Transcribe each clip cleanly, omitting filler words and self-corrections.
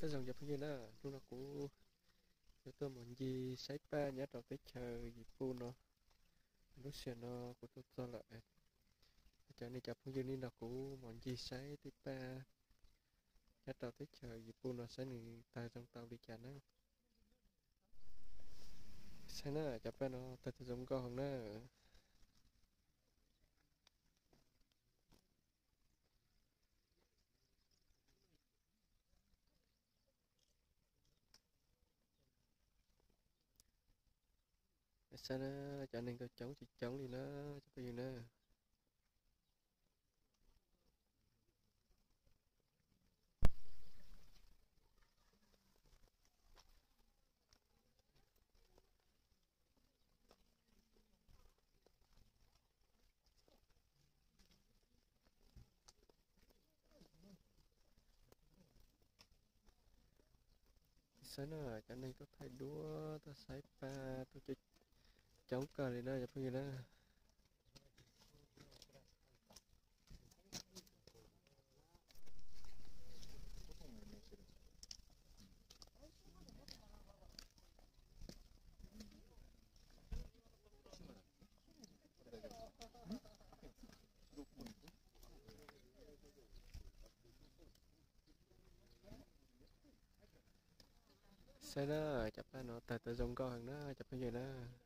tới dòng dập như đó lúc nào cũng cho tôi muốn gì sấy pa nhớ đầu tới chờ gì pu nó lúc xưa nó của tôi lại cho nên chập nhưนี่nó cũng muốn gì sấy tới pa nhớ đầu tới chờ gì pu nó sấy này tay trong tàu đi chả nó sấy nó chập pa nó tay tôi giống con nó sấy nó cho nên tôi chống chỉ chống đi nó chập như nó sấy nó cho nên tôi thay đũa tôi sấy pa tôi chỉ chống cờ đi nó chập như nó sấy nó chập pa nó tay tôi giống con nó chập như nó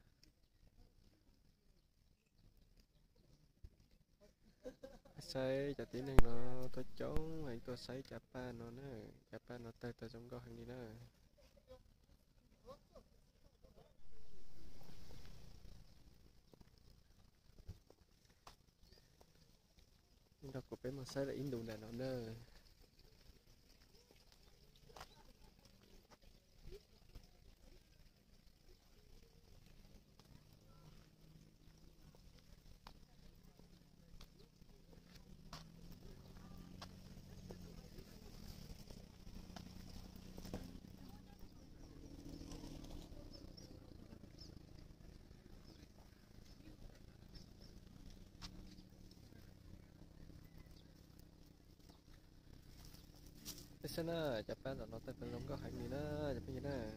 xây cho tí này nó tôi chống hay tôi xây chả pa nó nè chả pa nó tay tôi giống con hàng đi nè nhưng đọc của bé mà xây là in đủ nè nó nè cái xe nó chả pa là nó tay tôi giống con hàng đi nè chả pa gì nè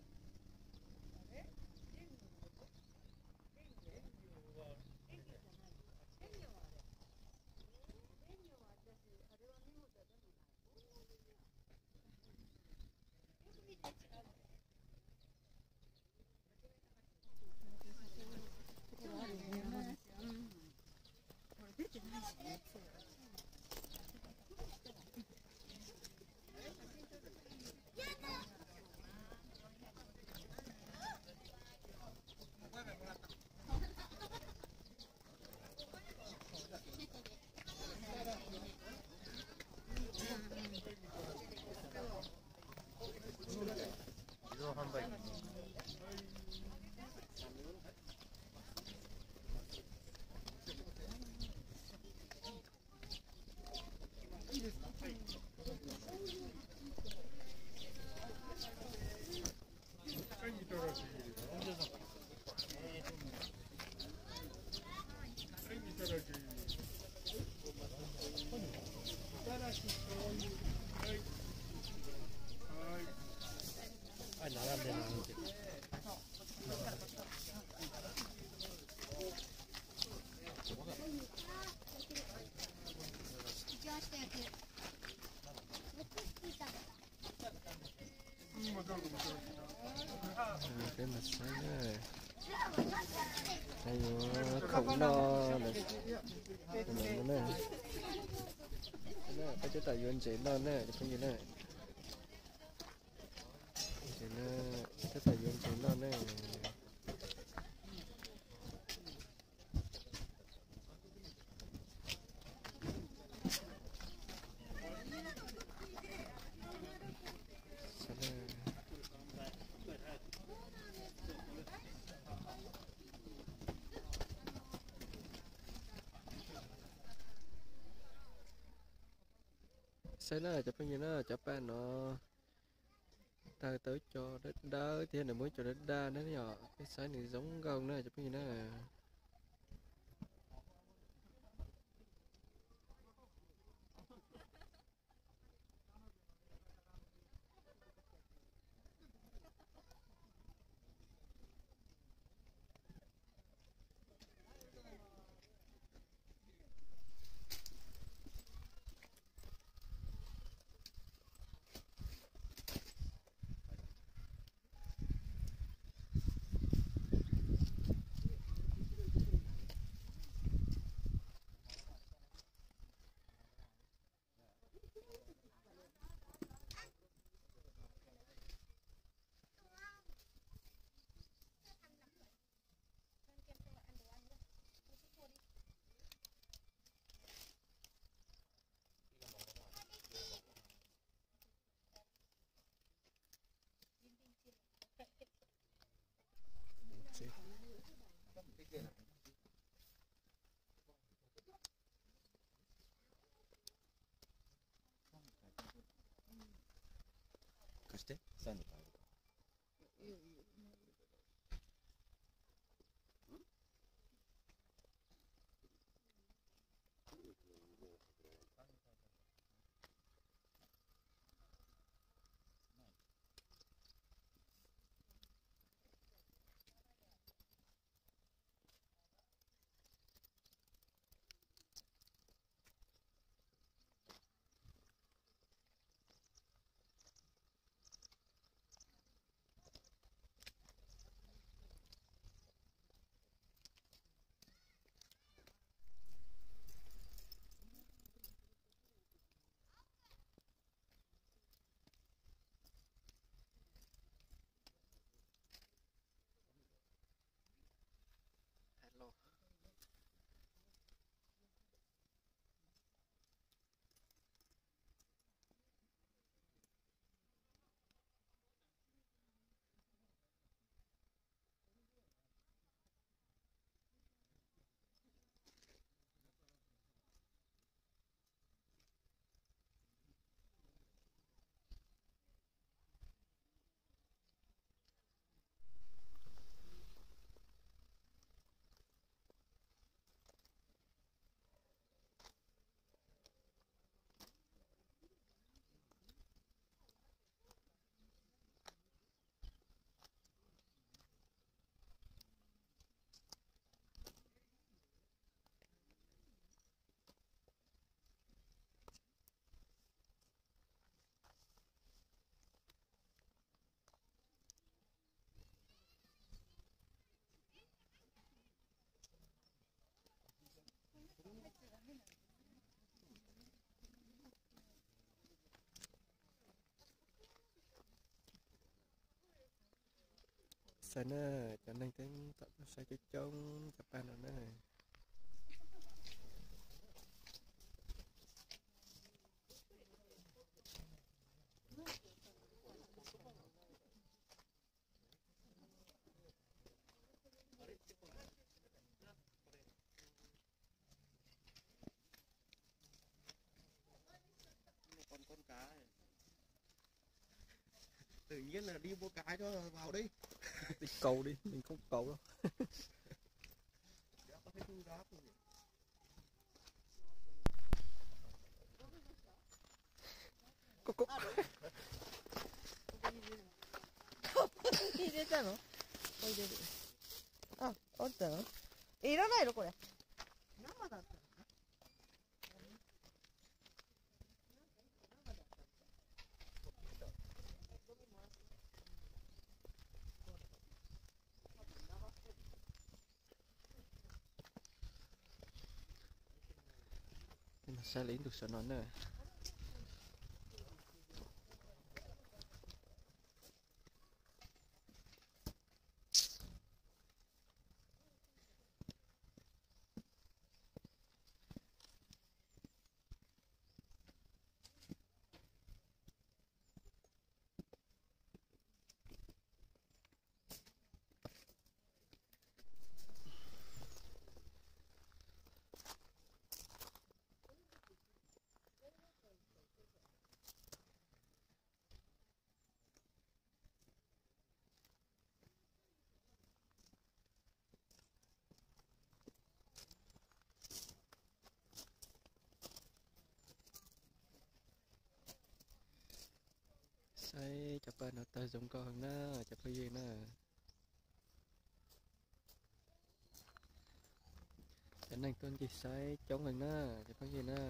ai nói làm gì cái mặt sáng này hay không no này này cái chỗ tài nguyên chế non này không như này chế nó cái tài nguyên chế non này sẽ nó chụp như nó chụp anh nó ta tới cho đất đá thì này mới cho đất đá nó nhỏ cái sáng này giống gông nó chụp như nó 貸してサインの買えるか Hello. Sana cho nên tiếng tập sao cho trông tập ban rồi nè. con cá này. Tự nhiên là đi mua cái đó vào đi Đi cầu đi, mình không cầu đâu. có thấy thu đá không nhỉ? Cúc. 入れたの？入れる。あ、あったの？いらないのこれ。生だったの？ Nhưng mà xa lính được sợ nó nè. Say chập nó tay giống con nè, chập cái gì nè. Cái này con gì say chống mình nè, chập cái gì nè.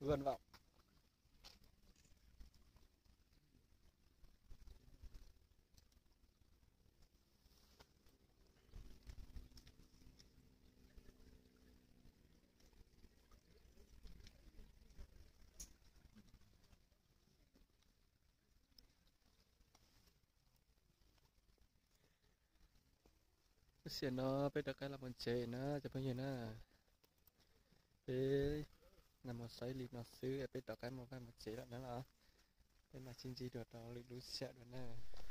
vươn vọng xịa nó bây giờ cái là một chế nó cho bây giờ nó thế là một sấy lì nó xứ bây giờ cái một chế là nó là bên mà xin gì được đó lì lú xẹt rồi nè